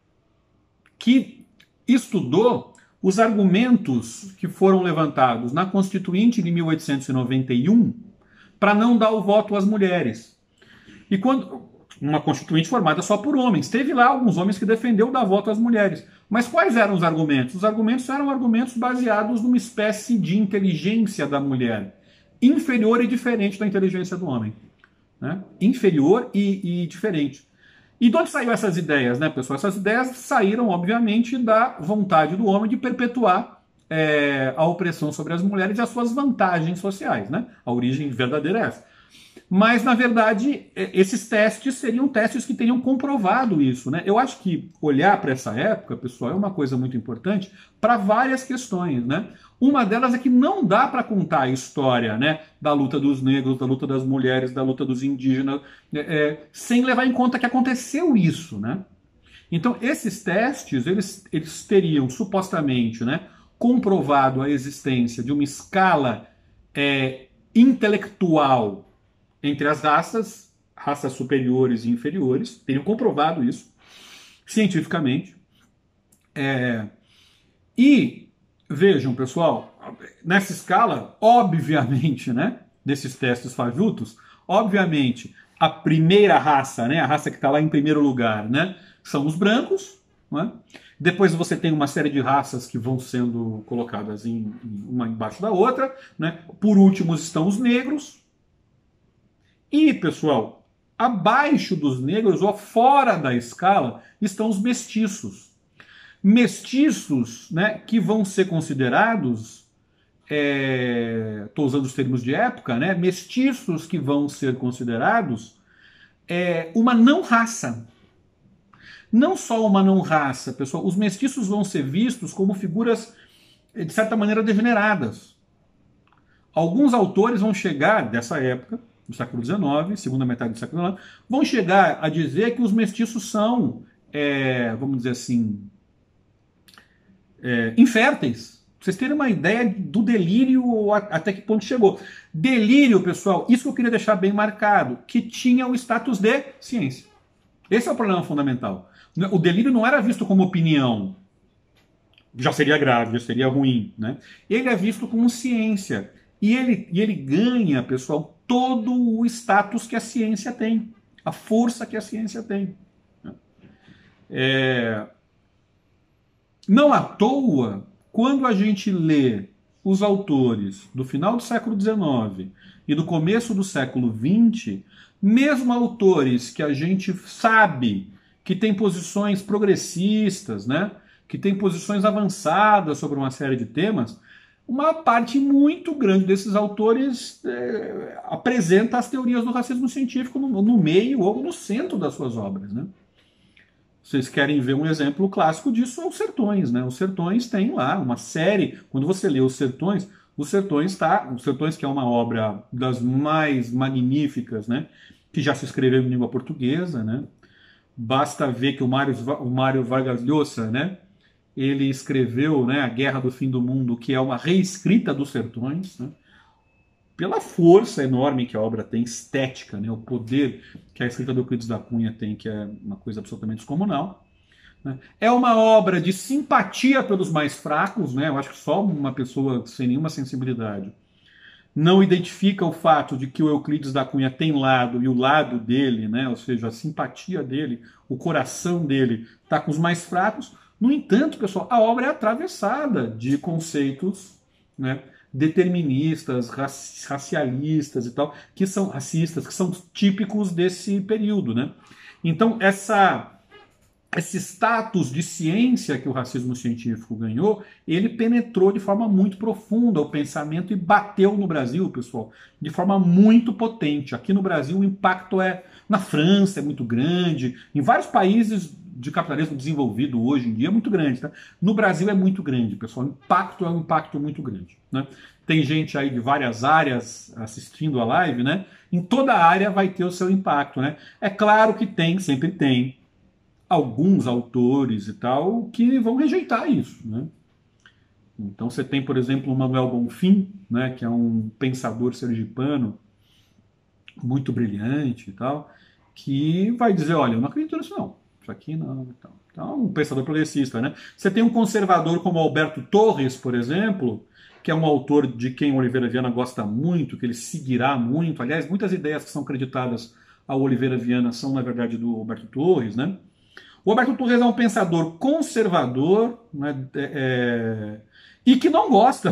que estudou os argumentos que foram levantados na Constituinte de mil oitocentos e noventa e um para não dar o voto às mulheres. E quando uma Constituinte formada só por homens, teve lá alguns homens que defendeu dar voto às mulheres. Mas quais eram os argumentos? Os argumentos eram argumentos baseados numa espécie de inteligência da mulher, inferior e diferente da inteligência do homem. Né? Inferior e, e diferente. E de onde saíram essas ideias, né, pessoal? Essas ideias saíram, obviamente, da vontade do homem de perpetuar é, a opressão sobre as mulheres e as suas vantagens sociais, né? A origem verdadeira é essa. Mas, na verdade, esses testes seriam testes que teriam comprovado isso, né? Eu acho que olhar para essa época, pessoal, é uma coisa muito importante para várias questões, né? Uma delas é que não dá para contar a história, né, da luta dos negros, da luta das mulheres, da luta dos indígenas, é, sem levar em conta que aconteceu isso, né? Então, esses testes, eles, eles teriam, supostamente, né, comprovado a existência de uma escala é, intelectual entre as raças, raças superiores e inferiores, teriam comprovado isso cientificamente. É, e, vejam, pessoal, nessa escala, obviamente, né, desses testes fajutos, obviamente, a primeira raça, né, a raça que está lá em primeiro lugar, né, são os brancos, né? Depois você tem uma série de raças que vão sendo colocadas em, uma embaixo da outra, né? Por último estão os negros. E, pessoal, abaixo dos negros, ou fora da escala, estão os mestiços. Mestiços, né, que vão ser considerados, estou é, usando os termos de época, né, mestiços que vão ser considerados é, uma não raça. Não só uma não raça, pessoal, os mestiços vão ser vistos como figuras, de certa maneira, degeneradas. Alguns autores vão chegar, dessa época, do século dezenove, segunda metade do século dezenove, vão chegar a dizer que os mestiços são, é, vamos dizer assim, é, inférteis. Pra vocês terem uma ideia do delírio até que ponto chegou. Delírio, pessoal, isso que eu queria deixar bem marcado, que tinha o status de ciência. Esse é o problema fundamental. O delírio não era visto como opinião, já seria grave, já seria ruim, né? Ele é visto como ciência. E ele, e ele ganha, pessoal, todo o status que a ciência tem, a força que a ciência tem. É... Não à toa, quando a gente lê os autores do final do século dezenove e do começo do século vinte, mesmo autores que a gente sabe que têm posições progressistas, né, que têm posições avançadas sobre uma série de temas, uma parte muito grande desses autores é, apresenta as teorias do racismo científico no, no meio ou no centro das suas obras, né? Vocês querem ver um exemplo clássico disso? É Os Sertões, né? Os Sertões tem lá uma série. Quando você lê Os Sertões, Os Sertões tá, Os Sertões que é uma obra das mais magníficas, né? Que já se escreveu em língua portuguesa, né? Basta ver que o Mário, o Mário Vargas Llosa, né? Ele escreveu, né, A Guerra do Fim do Mundo, que é uma reescrita dos Sertões, né? Pela força enorme que a obra tem, estética, né, o poder que a escrita do Euclides da Cunha tem, que é uma coisa absolutamente descomunal. Né? É uma obra de simpatia pelos mais fracos, né? Eu acho que só uma pessoa sem nenhuma sensibilidade não identifica o fato de que o Euclides da Cunha tem lado, e o lado dele, né, ou seja, a simpatia dele, o coração dele, está com os mais fracos. No entanto, pessoal, a obra é atravessada de conceitos, né, deterministas, racialistas e tal, que são racistas, que são típicos desse período, né? Então, essa, esse status de ciência que o racismo científico ganhou, ele penetrou de forma muito profunda o pensamento e bateu no Brasil, pessoal, de forma muito potente. Aqui no Brasil o impacto é, na França é muito grande, em vários países de capitalismo desenvolvido hoje em dia é muito grande, tá? No Brasil é muito grande, pessoal. O impacto é um impacto muito grande, né? Tem gente aí de várias áreas assistindo a live, né? Em toda área vai ter o seu impacto, né? É claro que tem, sempre tem, alguns autores e tal que vão rejeitar isso, né? Então você tem, por exemplo, o Manuel Bonfim, né? Que é um pensador sergipano muito brilhante e tal, que vai dizer, olha, eu não acredito nisso não. Isso aqui não, então, então um pensador progressista, né? Você tem um conservador como Alberto Torres, por exemplo, que é um autor de quem Oliveira Viana gosta muito, que ele seguirá muito. Aliás, muitas ideias que são creditadas ao Oliveira Viana são, na verdade, do Alberto Torres, né? O Alberto Torres é um pensador conservador, né? É, e que não gosta,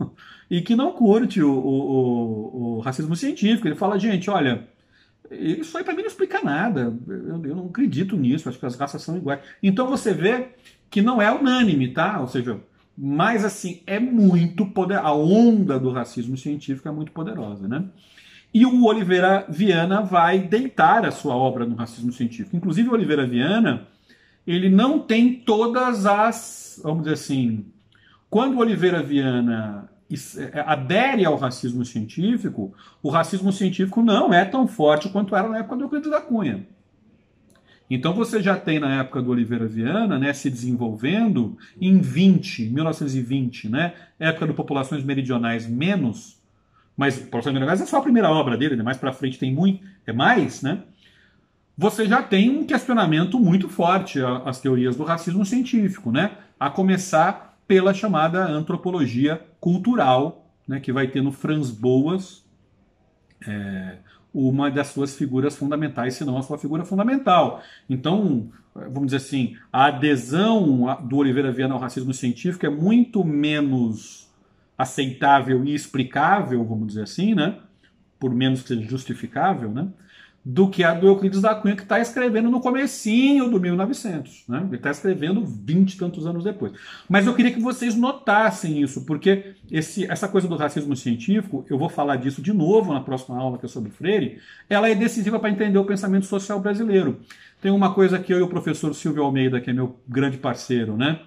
e que não curte o, o, o, o racismo científico. Ele fala, gente, olha, isso aí para mim não explica nada. Eu, eu não acredito nisso, acho que as raças são iguais. Então você vê que não é unânime, tá? Ou seja, mas assim, é muito poderosa. A onda do racismo científico é muito poderosa, né? E o Oliveira Viana vai deitar a sua obra no racismo científico. Inclusive o Oliveira Viana, ele não tem todas as, vamos dizer assim, quando o Oliveira Viana adere ao racismo científico, o racismo científico não é tão forte quanto era na época do Euclides da Cunha. Então você já tem na época do Oliveira Viana, né, se desenvolvendo em vinte, mil novecentos e vinte, né, época do Populações Meridionais menos, mas Populações Meridionais é só a primeira obra dele, né, mais para frente tem muito, é mais, né? Você já tem um questionamento muito forte às teorias do racismo científico, né? A começar pela chamada antropologia cultural, né, que vai ter no Franz Boas é, uma das suas figuras fundamentais, se não a sua figura fundamental. Então, vamos dizer assim, a adesão do Oliveira Viana ao racismo científico é muito menos aceitável e explicável, vamos dizer assim, né? Por menos que seja justificável, né? Do que a do Euclides da Cunha, que está escrevendo no comecinho do mil e novecentos. Né? Ele está escrevendo vinte e tantos anos depois. Mas eu queria que vocês notassem isso, porque esse, essa coisa do racismo científico, eu vou falar disso de novo na próxima aula, que é sobre Freire, ela é decisiva para entender o pensamento social brasileiro. Tem uma coisa que eu e o professor Silvio Almeida, que é meu grande parceiro, né?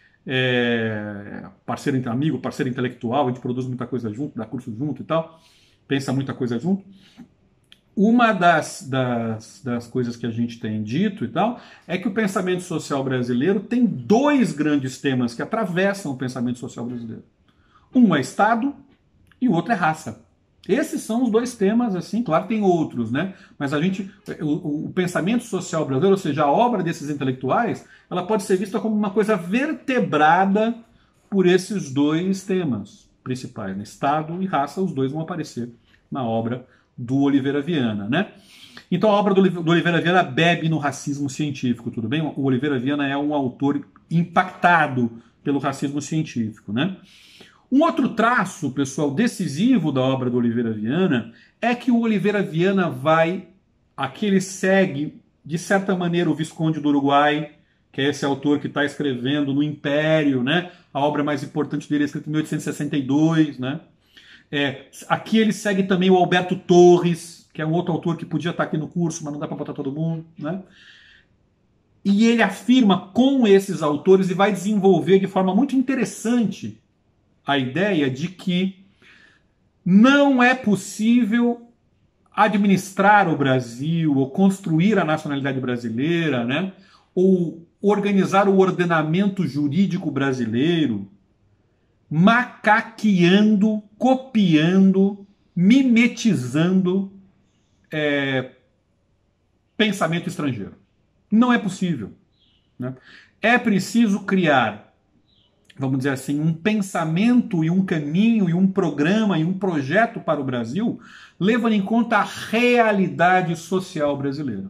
É, parceiro, amigo, parceiro intelectual, a gente produz muita coisa junto, dá curso junto e tal, pensa muita coisa junto. Uma das, das, das coisas que a gente tem dito e tal é que o pensamento social brasileiro tem dois grandes temas que atravessam o pensamento social brasileiro. Um é Estado e o outro é raça. Esses são os dois temas, assim, claro, tem outros, né? Mas a gente, o, o pensamento social brasileiro, ou seja, a obra desses intelectuais, ela pode ser vista como uma coisa vertebrada por esses dois temas principais, né? Estado e raça, os dois vão aparecer na obra do Oliveira Viana, né? Então a obra do, do Oliveira Viana bebe no racismo científico, tudo bem? O Oliveira Viana é um autor impactado pelo racismo científico, né? Um outro traço, pessoal, decisivo da obra do Oliveira Viana é que o Oliveira Viana vai, aqui ele segue, de certa maneira, o Visconde do Uruguai, que é esse autor que está escrevendo no Império, né? A obra mais importante dele é escrita em mil oitocentos e sessenta e dois, né? É, aqui ele segue também o Alberto Torres, que é um outro autor que podia estar aqui no curso, mas não dá para botar todo mundo, né? E ele afirma com esses autores e vai desenvolver de forma muito interessante a ideia de que não é possível administrar o Brasil ou construir a nacionalidade brasileira, né? Ou organizar o ordenamento jurídico brasileiro macaqueando, copiando, mimetizando é, pensamento estrangeiro. Não é possível, né? É preciso criar, vamos dizer assim, um pensamento e um caminho e um programa e um projeto para o Brasil, levando em conta a realidade social brasileira.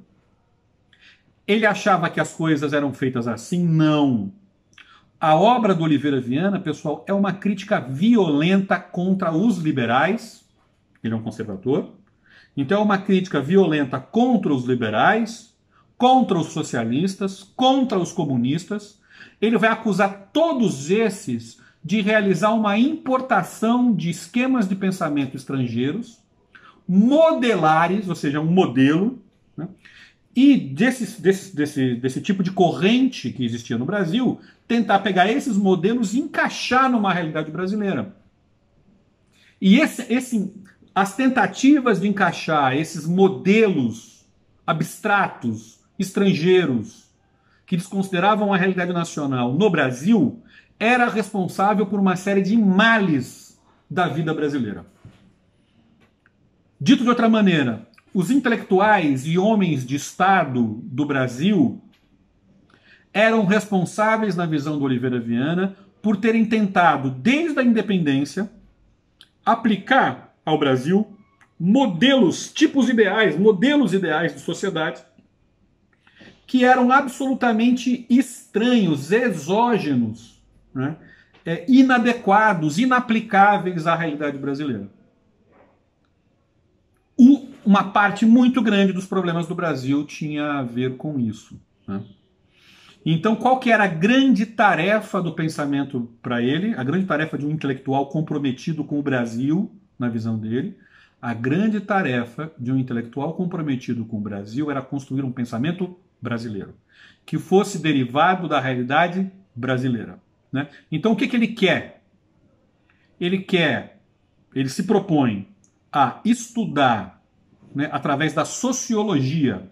Ele achava que as coisas eram feitas assim? Não. A obra do Oliveira Viana, pessoal, é uma crítica violenta contra os liberais. Ele é um conservador. Então é uma crítica violenta contra os liberais, contra os socialistas, contra os comunistas. Ele vai acusar todos esses de realizar uma importação de esquemas de pensamento estrangeiros, modelares, ou seja, um modelo, né? E desse, desse, desse, desse tipo de corrente que existia no Brasil, tentar pegar esses modelos e encaixar numa realidade brasileira. E esse, esse, as tentativas de encaixar esses modelos abstratos, estrangeiros, que eles consideravam a realidade nacional no Brasil, era responsável por uma série de males da vida brasileira. Dito de outra maneira, os intelectuais e homens de Estado do Brasil eram responsáveis, na visão do Oliveira Viana, por terem tentado, desde a independência, aplicar ao Brasil modelos, tipos ideais, modelos ideais de sociedade que eram absolutamente estranhos, exógenos, né? é, inadequados, inaplicáveis à realidade brasileira. O, uma parte muito grande dos problemas do Brasil tinha a ver com isso, né? Então, qual que era a grande tarefa do pensamento para ele? A grande tarefa de um intelectual comprometido com o Brasil, na visão dele. A grande tarefa de um intelectual comprometido com o Brasil era construir um pensamento brasileiro, que fosse derivado da realidade brasileira, né? Então, o que, que ele quer? Ele quer, ele se propõe a estudar, né, através da sociologia,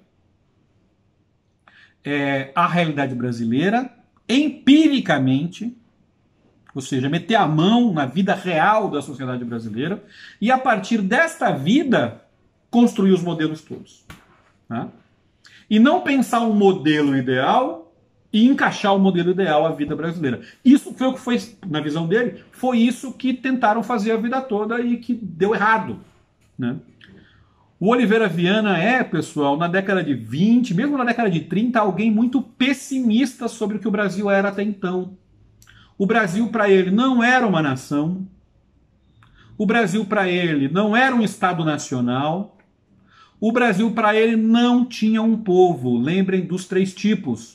é, a realidade brasileira, empiricamente, ou seja, meter a mão na vida real da sociedade brasileira, e a partir desta vida, construir os modelos todos, né? E não pensar um modelo ideal e encaixar o modelo ideal à vida brasileira. Isso foi o que foi, na visão dele, foi isso que tentaram fazer a vida toda e que deu errado, né? O Oliveira Viana é, pessoal, na década de vinte, mesmo na década de trinta, alguém muito pessimista sobre o que o Brasil era até então. O Brasil, para ele, não era uma nação. O Brasil, para ele, não era um Estado nacional. O Brasil, para ele, não tinha um povo. Lembrem dos três tipos.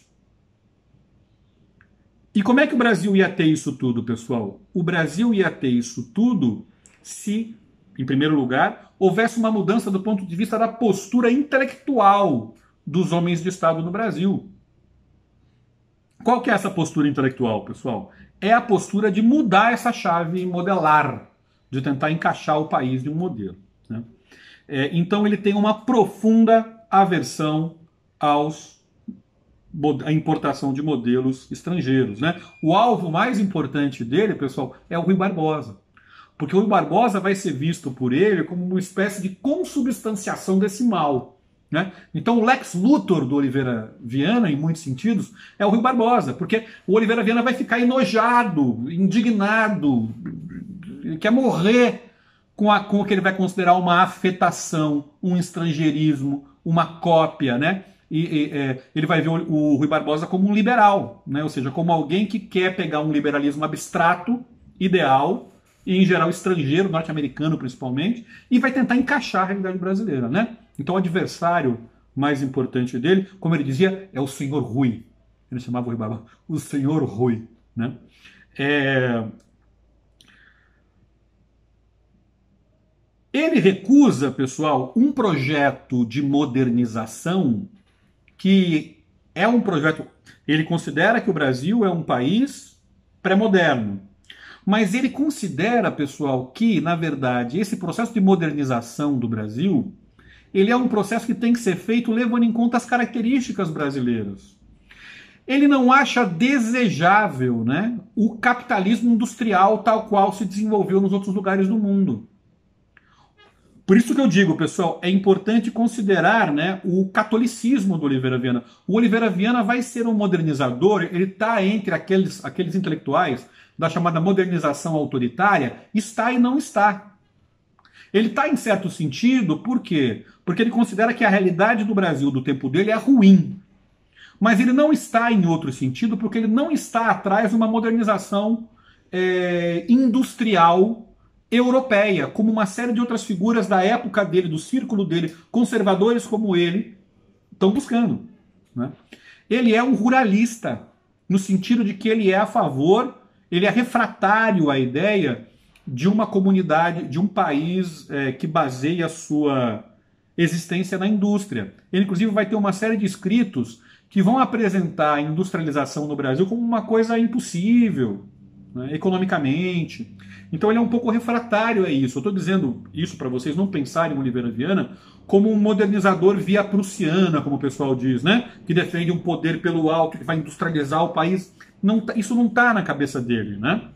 E como é que o Brasil ia ter isso tudo, pessoal? O Brasil ia ter isso tudo se, em primeiro lugar, houvesse uma mudança do ponto de vista da postura intelectual dos homens de Estado no Brasil. Qual que é essa postura intelectual, pessoal? É a postura de mudar essa chave e modelar, de tentar encaixar o país em um modelo, né? É, então ele tem uma profunda aversão aos, à importação de modelos estrangeiros, né? O alvo mais importante dele, pessoal, é o Rui Barbosa. Porque o Rui Barbosa vai ser visto por ele como uma espécie de consubstanciação desse mal, né? Então o Lex Luthor do Oliveira Viana, em muitos sentidos, é o Rui Barbosa, porque o Oliveira Viana vai ficar enojado, indignado, quer morrer com, a, com o que ele vai considerar uma afetação, um estrangeirismo, uma cópia, né? E, e é, ele vai ver o, o Rui Barbosa como um liberal, né? Ou seja, como alguém que quer pegar um liberalismo abstrato, ideal, e em geral estrangeiro, norte-americano principalmente, e vai tentar encaixar a realidade brasileira, né? Então o adversário mais importante dele, como ele dizia, é o senhor Rui. Ele chamava o Rui Barbosa, o senhor Rui, né? É... Ele recusa, pessoal, um projeto de modernização que é um projeto... Ele considera que o Brasil é um país pré-moderno. Mas ele considera, pessoal, que, na verdade, esse processo de modernização do Brasil, ele é um processo que tem que ser feito levando em conta as características brasileiras. Ele não acha desejável, né, o capitalismo industrial tal qual se desenvolveu nos outros lugares do mundo. Por isso que eu digo, pessoal, é importante considerar, né, o catolicismo do Oliveira Viana. O Oliveira Viana vai ser um modernizador, ele está entre aqueles, aqueles intelectuais da chamada modernização autoritária, está e não está. Ele está em certo sentido, por quê? Porque ele considera que a realidade do Brasil do tempo dele é ruim. Mas ele não está em outro sentido, porque ele não está atrás de uma modernização é, industrial europeia, como uma série de outras figuras da época dele, do círculo dele, conservadores como ele, estão buscando, né? Ele é um ruralista, no sentido de que ele é a favor, ele é refratário à ideia de uma comunidade, de um país é, que baseia a sua existência na indústria. Ele, inclusive, vai ter uma série de escritos que vão apresentar a industrialização no Brasil como uma coisa impossível, né, economicamente. Então ele é um pouco refratário a isso. Eu estou dizendo isso para vocês não pensarem em Oliveira Viana como um modernizador via prussiana, como o pessoal diz, né? Que defende um poder pelo alto, que vai industrializar o país. Não, isso não está na cabeça dele, né?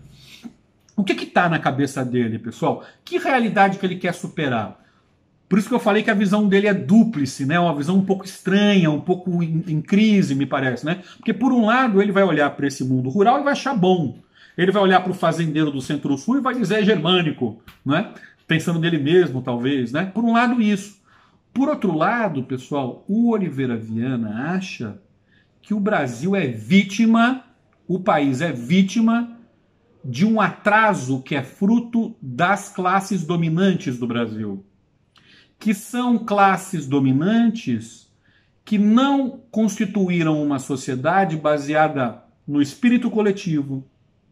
O que está na cabeça dele, pessoal? Que realidade que ele quer superar? Por isso que eu falei que a visão dele é dúplice, né? Uma visão um pouco estranha, um pouco em, em crise, me parece, né? Porque por um lado ele vai olhar para esse mundo rural e vai achar bom. Ele vai olhar para o fazendeiro do Centro-Sul e vai dizer é germânico, né? Pensando nele mesmo, talvez, né? Por um lado, isso. Por outro lado, pessoal, o Oliveira Viana acha que o Brasil é vítima, o país é vítima de um atraso que é fruto das classes dominantes do Brasil. Que são classes dominantes que não constituíram uma sociedade baseada no espírito coletivo,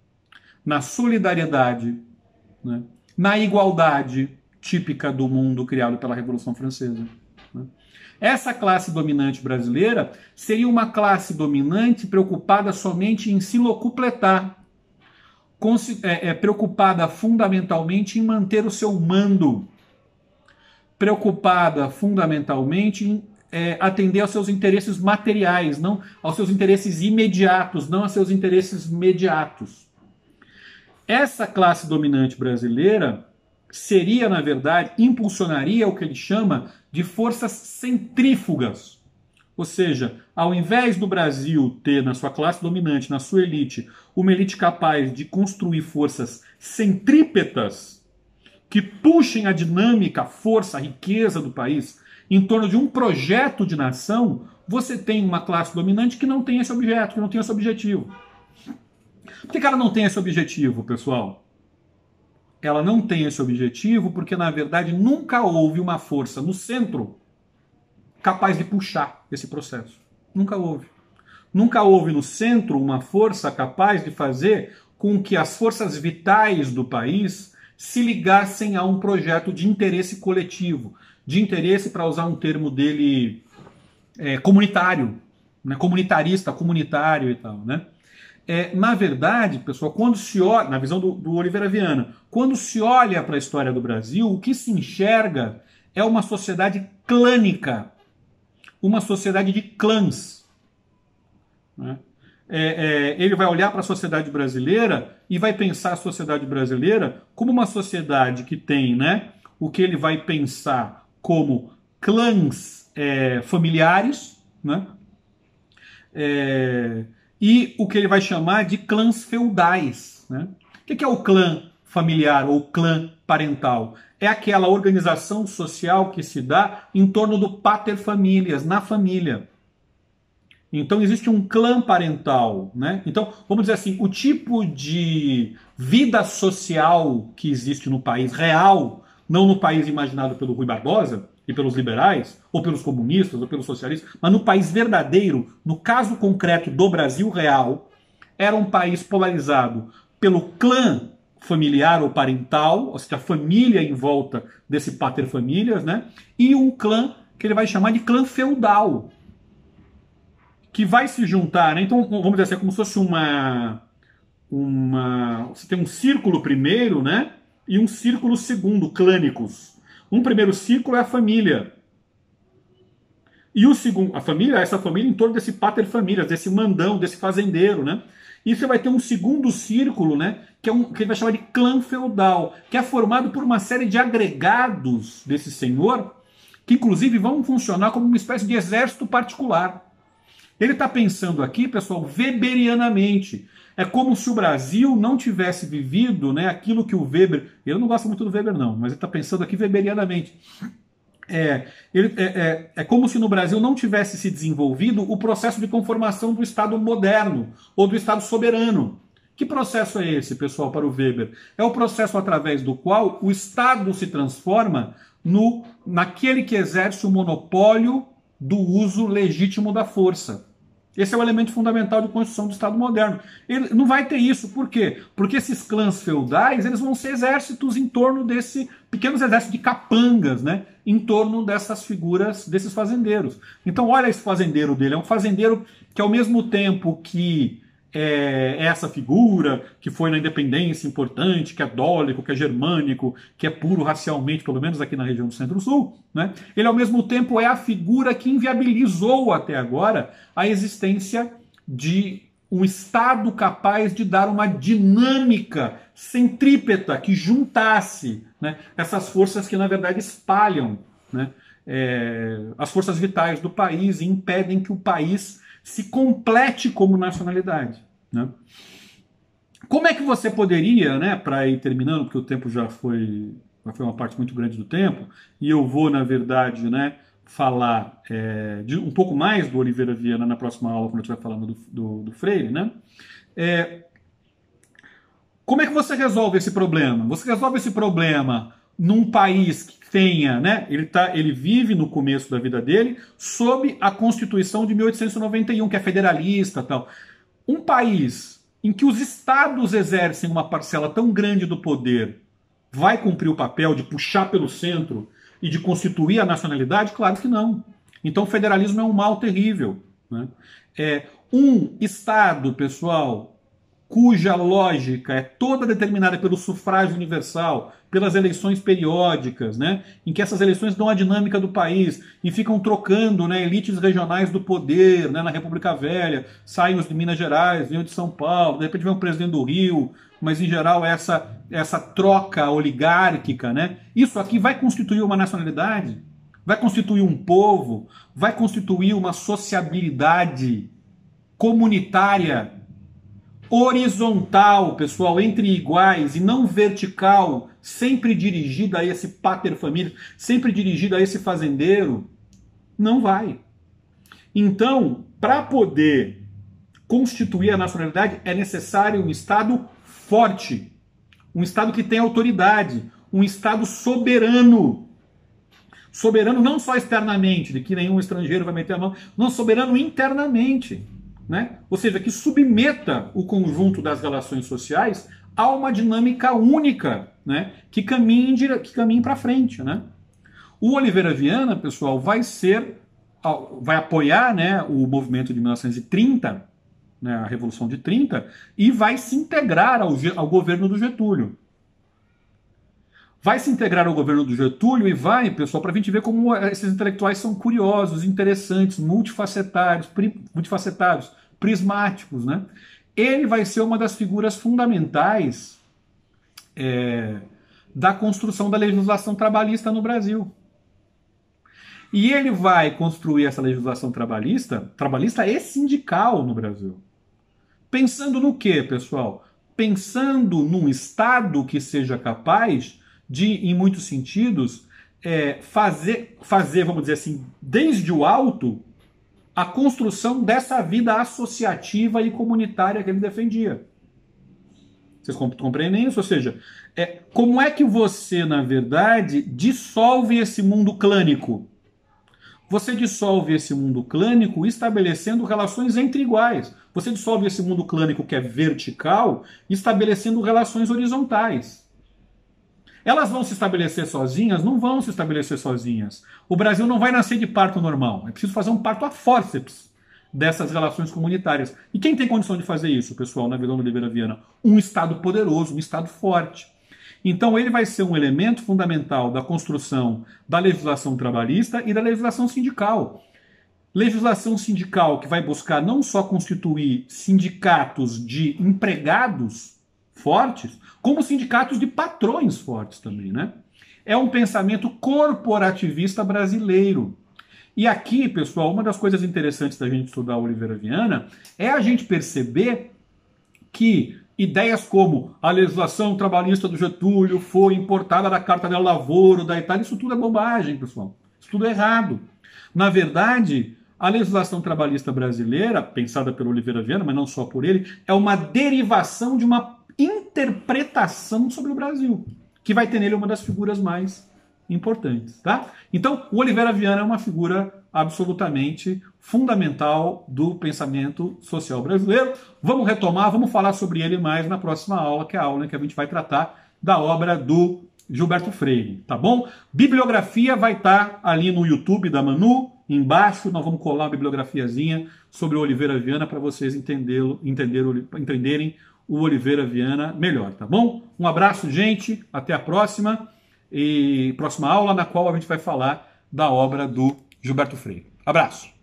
na solidariedade, né, na igualdade típica do mundo criado pela Revolução Francesa. Né. Essa classe dominante brasileira seria uma classe dominante preocupada somente em se locupletar, é, é, preocupada fundamentalmente em manter o seu mando, preocupada fundamentalmente em é, atender aos seus interesses materiais, não aos seus interesses imediatos, não aos seus interesses mediatos. Essa classe dominante brasileira seria, na verdade, impulsionaria o que ele chama de forças centrífugas. Ou seja, ao invés do Brasil ter na sua classe dominante, na sua elite, uma elite capaz de construir forças centrípetas que puxem a dinâmica, a força, a riqueza do país em torno de um projeto de nação, você tem uma classe dominante que não tem esse objeto, que não tem esse objetivo. Por que ela não tem esse objetivo, pessoal? Ela não tem esse objetivo porque, na verdade, nunca houve uma força no centro capaz de puxar esse processo. Nunca houve. Nunca houve no centro uma força capaz de fazer com que as forças vitais do país se ligassem a um projeto de interesse coletivo, de interesse, para usar um termo dele, é, comunitário, né? Comunitarista, comunitário e tal, né? É, na verdade, pessoal, quando se olha, na visão do, do Oliveira Viana, quando se olha para a história do Brasil, o que se enxerga é uma sociedade clânica, uma sociedade de clãs. Né? É, é, ele vai olhar para a sociedade brasileira e vai pensar a sociedade brasileira como uma sociedade que tem, né, o que ele vai pensar como clãs é, familiares, né, é, e o que ele vai chamar de clãs feudais. Né? O que é o clã familiar ou clã parental? É aquela organização social que se dá em torno do paterfamilias, na família. Então existe um clã parental, né? Então, vamos dizer assim, o tipo de vida social que existe no país real, não no país imaginado pelo Rui Barbosa e pelos liberais, ou pelos comunistas, ou pelos socialistas, mas no país verdadeiro, no caso concreto do Brasil real, era um país polarizado pelo clã familiar ou parental, ou seja, a família em volta desse paterfamilias, né? E um clã que ele vai chamar de clã feudal, que vai se juntar, né? Então, vamos dizer assim, é como se fosse uma, uma... Você tem um círculo primeiro, né? E um círculo segundo, clânicos. Um primeiro círculo é a família. E o segundo, a família, essa família em torno desse paterfamilias, desse mandão, desse fazendeiro, né? E você vai ter um segundo círculo, né? Que, é um, que ele vai chamar de clã feudal, que é formado por uma série de agregados desse senhor, que inclusive vão funcionar como uma espécie de exército particular. Ele está pensando aqui, pessoal, weberianamente. É como se o Brasil não tivesse vivido, né, aquilo que o Weber... Eu não gosto muito do Weber, não, mas ele está pensando aqui weberianamente. É, ele, é, é, é como se no Brasil não tivesse se desenvolvido o processo de conformação do Estado moderno, ou do Estado soberano. Que processo é esse, pessoal, para o Weber? É o processo através do qual o Estado se transforma no, naquele que exerce o monopólio do uso legítimo da força. Esse é o elemento fundamental de construção do Estado moderno. Ele não vai ter isso. Por quê? Porque esses clãs feudais, eles vão ser exércitos em torno desse... pequenos exércitos de capangas, né? Em torno dessas figuras, desses fazendeiros. Então, olha esse fazendeiro dele. É um fazendeiro que, ao mesmo tempo que é essa figura, que foi na independência importante, que é dólico, que é germânico, que é puro racialmente, pelo menos aqui na região do Centro-Sul, né? Ele, ao mesmo tempo, é a figura que inviabilizou até agora a existência de um Estado capaz de dar uma dinâmica centrípeta que juntasse, né, essas forças que, na verdade, espalham, né, é, as forças vitais do país e impedem que o país se complete como nacionalidade, né? Como é que você poderia, né, para ir terminando, porque o tempo já foi, já foi uma parte muito grande do tempo, e eu vou, na verdade, né, falar é, de, um pouco mais do Oliveira Viana na próxima aula, quando eu estiver falando do, do, do Freire, né? É, como é que você resolve esse problema? Você resolve esse problema num país que tenha, né, ele, tá, ele vive no começo da vida dele sob a Constituição de mil oitocentos e noventa e um, que é federalista, tal. Um país em que os estados exercem uma parcela tão grande do poder vai cumprir o papel de puxar pelo centro e de constituir a nacionalidade? Claro que não. Então o federalismo é um mal terrível, né? É, um estado, pessoal, cuja lógica é toda determinada pelo sufrágio universal, pelas eleições periódicas, né, em que essas eleições dão a dinâmica do país e ficam trocando, né, elites regionais do poder, né, na República Velha, saem os de Minas Gerais, vêm de São Paulo, de repente vem o presidente do Rio, mas em geral essa, essa troca oligárquica, né, isso aqui vai constituir uma nacionalidade, vai constituir um povo, vai constituir uma sociabilidade comunitária horizontal, pessoal, entre iguais e não vertical, sempre dirigida a esse paterfamília, sempre dirigida a esse fazendeiro, não vai. Então, para poder constituir a nacionalidade, é necessário um Estado forte, um Estado que tenha autoridade, um Estado soberano. Soberano não só externamente, de que nenhum estrangeiro vai meter a mão, não, soberano internamente. Né? Ou seja, que submeta o conjunto das relações sociais a uma dinâmica única, né? que caminhe, que caminhe para frente. Né? O Oliveira Viana, pessoal, vai ser, vai apoiar, né, o movimento de mil novecentos e trinta, né, a Revolução de trinta, e vai se integrar ao, ao governo do Getúlio. Vai se integrar ao governo do Getúlio e vai, pessoal, para a gente ver como esses intelectuais são curiosos, interessantes, multifacetados, pri, multifacetados, prismáticos, né? Ele vai ser uma das figuras fundamentais é, da construção da legislação trabalhista no Brasil. E ele vai construir essa legislação trabalhista, trabalhista e sindical no Brasil. Pensando no quê, pessoal? pensando num Estado que seja capaz de, em muitos sentidos, é, fazer, fazer, vamos dizer assim, desde o alto, a construção dessa vida associativa e comunitária que ele defendia. Vocês compreendem isso? Ou seja, é, como é que você, na verdade, dissolve esse mundo clânico? Você dissolve esse mundo clânico estabelecendo relações entre iguais. Você dissolve esse mundo clânico que é vertical, estabelecendo relações horizontais. Elas vão se estabelecer sozinhas? Não vão se estabelecer sozinhas. O Brasil não vai nascer de parto normal. É preciso fazer um parto a fórceps dessas relações comunitárias. E quem tem condição de fazer isso, pessoal, na visão do Oliveira Viana? Um Estado poderoso, um Estado forte. Então ele vai ser um elemento fundamental da construção da legislação trabalhista e da legislação sindical. Legislação sindical que vai buscar não só constituir sindicatos de empregados fortes, como sindicatos de patrões fortes também, né? É um pensamento corporativista brasileiro. E aqui, pessoal, uma das coisas interessantes da gente estudar o Oliveira Viana é a gente perceber que ideias como a legislação trabalhista do Getúlio foi importada da Carta del Lavoro da Itália, isso tudo é bobagem, pessoal. Isso tudo é errado. Na verdade, a legislação trabalhista brasileira, pensada pelo Oliveira Viana, mas não só por ele, é uma derivação de uma interpretação sobre o Brasil, que vai ter nele uma das figuras mais importantes, tá? Então, o Oliveira Viana é uma figura absolutamente fundamental do pensamento social brasileiro. Vamos retomar, vamos falar sobre ele mais na próxima aula, que é a aula em que a gente vai tratar da obra do Gilberto Freire, tá bom? Bibliografia vai estar ali no YouTube da Manu, embaixo, nós vamos colar uma bibliografiazinha sobre o Oliveira Viana para vocês entenderem, entenderem o Oliveira Viana melhor, tá bom? Um abraço, gente, até a próxima, e próxima aula na qual a gente vai falar da obra do Gilberto Freire. Abraço!